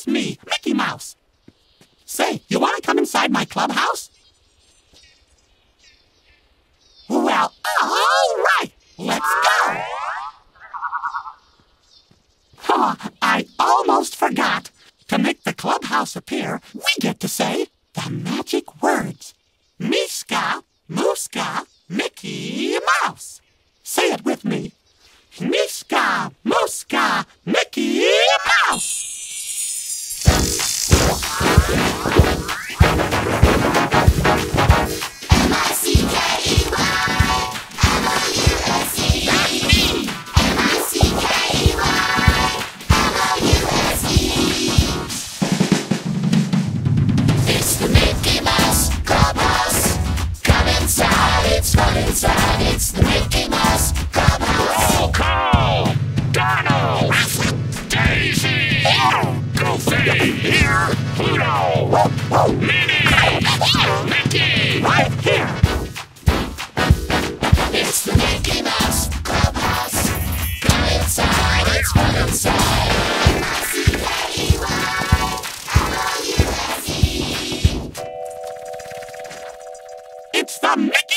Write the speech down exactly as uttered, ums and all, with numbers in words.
it's me, Mickey Mouse. Say, you want to come inside my clubhouse? Well, all right, let's go. Huh, I almost forgot. To make the clubhouse appear, we get to say the magic words. Miska, Mooska, Mickey Mouse. Say it with me. Miska, Mooska, Mickey Mouse. M I C K E Y M O U S E. That's me. M I C K E Y M O U S E. It's the Mickey Mouse Clubhouse. Come inside, it's fun inside. It's the Mickey Mouse Clubhouse. Roll call! Donald! Daisy! Goofy! Here! Pluto! Minnie! Mickey! Right here! It's the Mickey Mouse Clubhouse. Come inside, it's fun inside. M I C K E Y M O U S E. It's the Mickey